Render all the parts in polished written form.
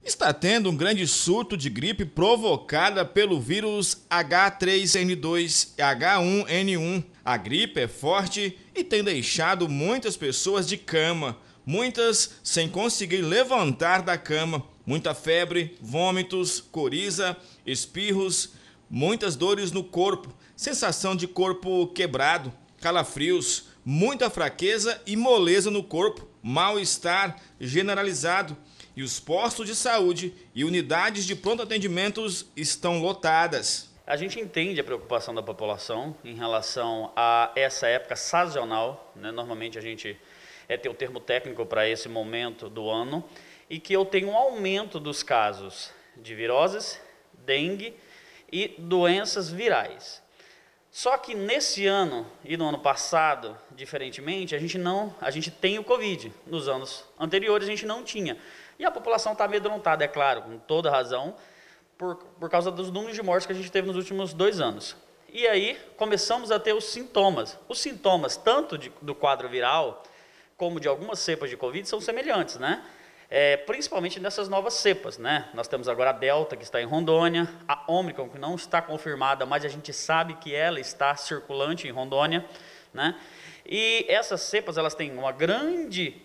Está tendo um grande surto de gripe provocada pelo vírus H3N2 e H1N1. A gripe é forte e tem deixado muitas pessoas de cama, muitas sem conseguir levantar da cama. Muita febre, vômitos, coriza, espirros, muitas dores no corpo, sensação de corpo quebrado, calafrios, muita fraqueza e moleza no corpo, mal-estar generalizado. E os postos de saúde e unidades de pronto atendimentos estão lotadas. A gente entende a preocupação da população em relação a essa época sazonal, né? Normalmente a gente tem o termo técnico para esse momento do ano, e que eu tenho um aumento dos casos de viroses, dengue e doenças virais. Só que nesse ano e no ano passado, diferentemente, a gente tem o Covid. Nos anos anteriores a gente não tinha. E a população está amedrontada, é claro, com toda razão, por causa dos números de mortes que a gente teve nos últimos 2 anos. E aí começamos a ter os sintomas. Os sintomas, tanto do quadro viral, como de algumas cepas de Covid, são semelhantes, né? Principalmente nessas novas cepas, né? Nós temos agora a Delta, que está em Rondônia, a Ômicron, que não está confirmada, mas a gente sabe que ela está circulante em Rondônia, né? E essas cepas, elas têm uma grande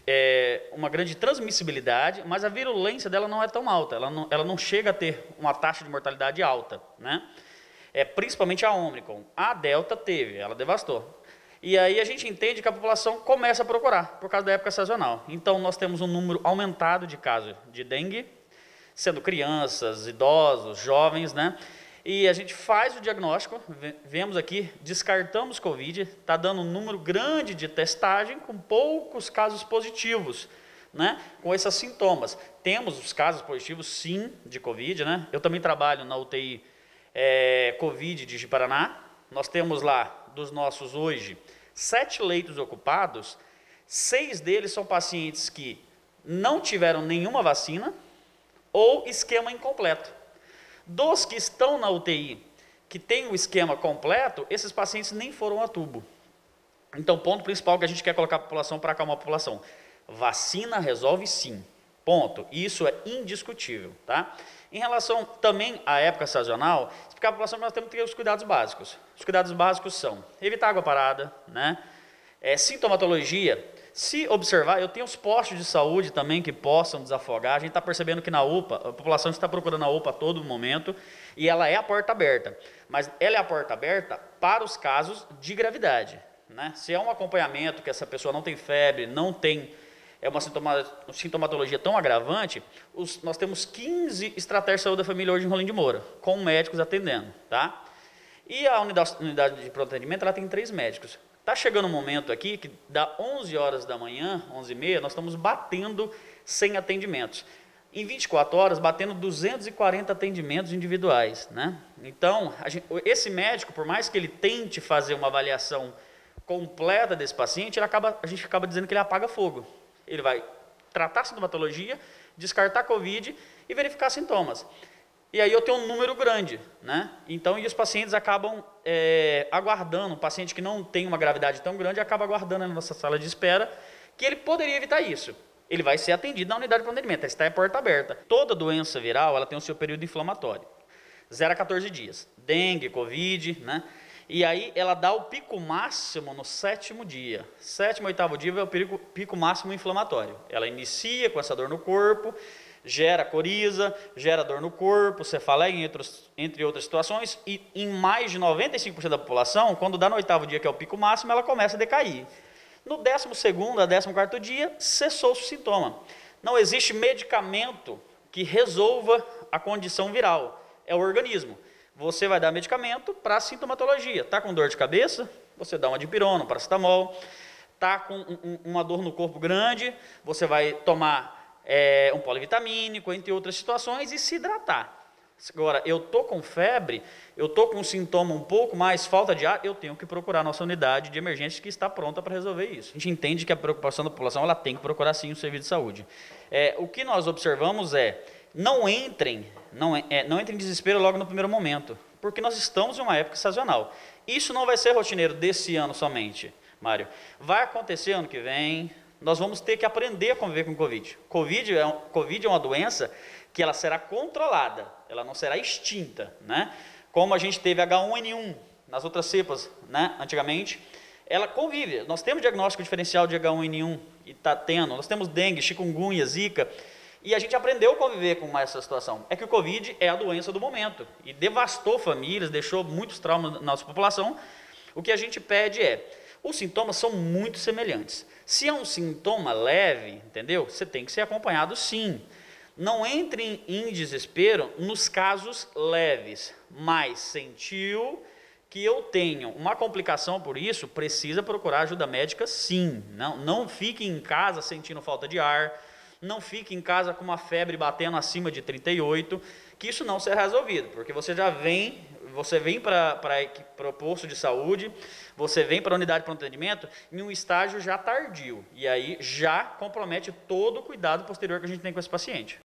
transmissibilidade, mas a virulência dela não é tão alta, ela não chega a ter uma taxa de mortalidade alta, né? Principalmente a Ômicron. A Delta teve, ela devastou. E aí a gente entende que a população começa a procurar, por causa da época sazonal. Então nós temos um número aumentado de casos de dengue, sendo crianças, idosos, jovens, né? E a gente faz o diagnóstico, vemos aqui, descartamos Covid, está dando um número grande de testagem com poucos casos positivos, né? Com esses sintomas. Temos os casos positivos, sim, de Covid, né? Eu também trabalho na UTI Covid de Ji-Paraná. Nós temos lá, dos nossos hoje, 7 leitos ocupados, 6 deles são pacientes que não tiveram nenhuma vacina ou esquema incompleto. Dos que estão na UTI, que tem o esquema completo, esses pacientes nem foram a tubo. Então, ponto principal que a gente quer colocar a população para acalmar a população. Vacina resolve sim. Ponto. Isso é indiscutível, tá? Em relação também à época sazonal, explicar a população que nós temos que ter os cuidados básicos. Os cuidados básicos são evitar água parada, né? Sintomatologia. Se observar, eu tenho os postos de saúde também que possam desafogar. A gente está percebendo que na UPA, a população está procurando a UPA a todo momento, e ela é a porta aberta. Mas ela é a porta aberta para os casos de gravidade, né? Se é um acompanhamento que essa pessoa não tem febre, não tem uma sintomatologia tão agravante, nós temos 15 estratégias de saúde da família hoje em Rolim de Moura, com médicos atendendo, tá? E a unidade de pronto atendimento, ela tem 3 médicos. Está chegando um momento aqui que da 11 horas da manhã, 11h30, nós estamos batendo 100 atendimentos. Em 24 horas, batendo 240 atendimentos individuais, né? Então, esse médico, por mais que ele tente fazer uma avaliação completa desse paciente, a gente acaba dizendo que ele apaga fogo. Ele vai tratar a sintomatologia, descartar a Covid e verificar sintomas. E aí eu tenho um número grande, né? Então, e os pacientes acabam aguardando, um paciente que não tem uma gravidade tão grande, acaba aguardando na nossa sala de espera, que ele poderia evitar isso. Ele vai ser atendido na unidade de atendimento, está em porta aberta. Toda doença viral, ela tem o seu período inflamatório, 0 a 14 dias. Dengue, Covid, né? E aí ela dá o pico máximo no 7º dia. 7º, 8º dia é o pico máximo inflamatório. Ela inicia com essa dor no corpo, gera coriza, gera dor no corpo, cefaleia, entre outras situações, e em mais de 95% da população, quando dá no 8º dia, que é o pico máximo, ela começa a decair. No 12º a 14º dia, cessou o sintoma. Não existe medicamento que resolva a condição viral, é o organismo. Você vai dar medicamento para sintomatologia. Está com dor de cabeça? Você dá uma dipirona, um paracetamol. Está com uma dor no corpo grande? Você vai tomar um polivitamínico, entre outras situações, e se hidratar. Agora, eu estou com febre, eu estou com um sintoma um pouco mais, falta de ar, eu tenho que procurar a nossa unidade de emergência que está pronta para resolver isso. A gente entende que a preocupação da população, ela tem que procurar sim o serviço de saúde. O que nós observamos não entrem em desespero logo no primeiro momento, porque nós estamos em uma época sazonal. Isso não vai ser rotineiro desse ano somente, Mário. Vai acontecer ano que vem, nós vamos ter que aprender a conviver com o Covid. Covid é uma doença que ela será controlada, ela não será extinta, né? Como a gente teve H1N1 nas outras cepas, né, antigamente, ela convive. Nós temos diagnóstico diferencial de H1N1 e está tendo, nós temos dengue, chikungunya, zika, e a gente aprendeu a conviver com essa situação. É que o Covid é a doença do momento e devastou famílias, deixou muitos traumas na nossa população. O que a gente pede é, os sintomas são muito semelhantes. Se é um sintoma leve, entendeu? Você tem que ser acompanhado sim. Não entre em desespero nos casos leves, mas sentiu que eu tenho uma complicação por isso, precisa procurar ajuda médica sim. Não fique em casa sentindo falta de ar, não fique em casa com uma febre batendo acima de 38, que isso não será resolvido, porque você vem para o posto de saúde, você vem para a unidade de pronto atendimento em um estágio já tardio, e aí já compromete todo o cuidado posterior que a gente tem com esse paciente.